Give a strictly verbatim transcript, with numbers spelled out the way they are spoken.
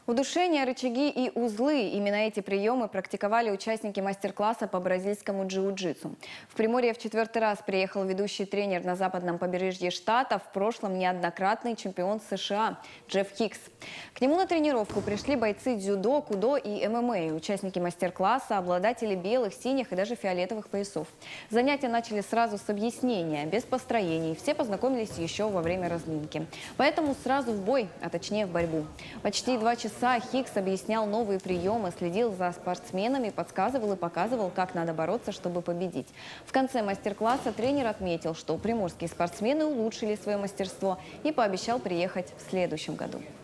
Удушение, рычаги и узлы. Именно эти приемы практиковали участники мастер-класса по бразильскому джиу-джитсу. В Приморье в четвертый раз приехал ведущий тренер на западном побережье штата, в прошлом неоднократный чемпион США Джефф Хикс. К нему на тренировку пришли бойцы дзюдо, кудо и эм эм а, участники мастер-класса, обладатели белых, синих и даже фиолетовых поясов. Занятия начали сразу с объяснения, без построений. Все познакомились еще во время разминки. Поэтому сразу в бой, а точнее в борьбу. Почти два часа Хикс объяснял новые приемы, следил за спортсменами, подсказывал и показывал, как надо бороться, чтобы победить. В конце мастер-класса тренер отметил, что приморские спортсмены улучшили свое мастерство и пообещал приехать в следующем году.